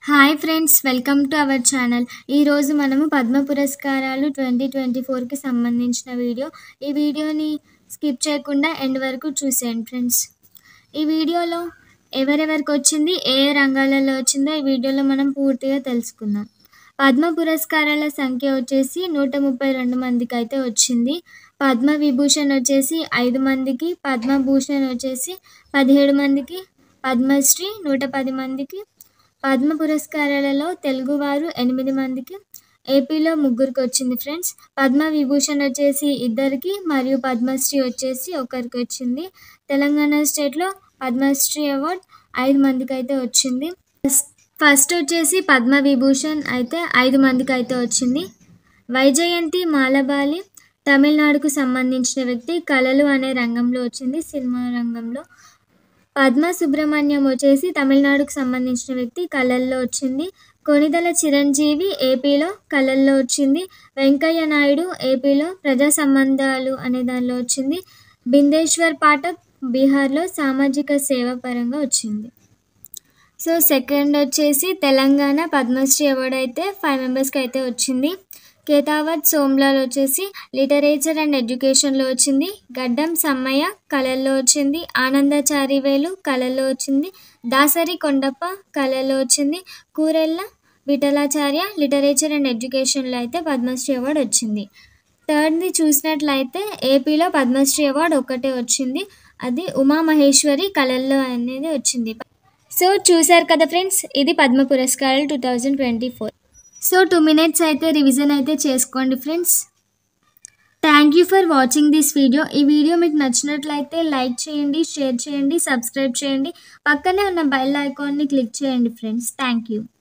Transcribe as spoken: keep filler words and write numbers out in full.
Hi friends, welcome to our channel. ఈరోజు మనము పద్మ పురస్కారాలు ట్వంటీ ట్వంటీ ఫోర్కి సంబంధించిన వీడియో. ఈ వీడియోని స్కిప్ చేయకుండా ఎండ్ వరకు చూసేయండి ఫ్రెండ్స్. ఈ వీడియోలో ఎవరెవరికి వచ్చింది, ఏ ఏ రంగాలలో వచ్చిందో ఈ వీడియోలో మనం పూర్తిగా తెలుసుకుందాం. పద్మ పురస్కారాల సంఖ్య వచ్చేసి నూట ముప్పై రెండు మందికి అయితే వచ్చింది. పద్మ విభూషణ్ వచ్చేసి ఐదు మందికి, పద్మభూషణ్ వచ్చేసి పదిహేడు మందికి, పద్మశ్రీ నూట పది మందికి, పద్మ పురస్కారాలలో తెలుగువారు ఎనిమిది మందికి, ఏపీలో ముగ్గురికి వచ్చింది ఫ్రెండ్స్. పద్మ విభూషణ్ వచ్చేసి ఇద్దరికి మరియు పద్మశ్రీ వచ్చేసి ఒకరికి వచ్చింది. తెలంగాణ స్టేట్లో పద్మశ్రీ అవార్డ్ ఐదు మందికి అయితే వచ్చింది. ఫస్ట్ వచ్చేసి పద్మ విభూషణ్ అయితే ఐదు మందికి అయితే వచ్చింది. వైజయంతి మాలబాలి తమిళనాడుకు సంబంధించిన వ్యక్తి, కళలు అనే రంగంలో వచ్చింది, సినిమా రంగంలో. పద్మ సుబ్రహ్మణ్యం వచ్చేసి తమిళనాడుకు సంబంధించిన వ్యక్తి, కళల్లో వచ్చింది. కొణిదెల చిరంజీవి ఏపీలో కళల్లో వచ్చింది. వెంకయ్య నాయుడు ఏపీలో ప్రజా సంబంధాలు అనే దానిలో వచ్చింది. బిందేశ్వర్ పాఠక్ బీహార్లో సామాజిక సేవ పరంగా వచ్చింది. సో సెకండ్ వచ్చేసి తెలంగాణ పద్మశ్రీ అవార్డు అయితే ఫైవ్ మెంబర్స్కి అయితే వచ్చింది. కేతావత్ సోమ్లాల్ వచ్చేసి లిటరేచర్ అండ్ ఎడ్యుకేషన్లో వచ్చింది. గడ్డం సమ్మయ్య కళల్లో వచ్చింది. ఆనందచారివేలు కళల్లో వచ్చింది. దాసరి కొండప్ప కళల్లో వచ్చింది. కూరెళ్ళ విఠలాచార్య లిటరేచర్ అండ్ ఎడ్యుకేషన్లో అయితే పద్మశ్రీ అవార్డు వచ్చింది. థర్డ్ని చూసినట్లయితే ఏపీలో పద్మశ్రీ అవార్డు ఒక్కటే వచ్చింది, అది ఉమామహేశ్వరి కళల్లో అనేది వచ్చింది. సో చూసారు కదా ఫ్రెండ్స్, ఇది పద్మ పురస్కారాలు two thousand twenty four. So two minutes అయితే రివిజన్ అయితే చేసుకోండి friends. Thank you for watching this video. ఈ వీడియో మీకు నచ్చినట్లయితే లైక్ చేయండి, షేర్ చేయండి, సబ్స్క్రైబ్ చేయండి. పక్కనే ఉన్న బెల్ ఐకాన్ని క్లిక్ చేయండి ఫ్రెండ్స్. Thank you.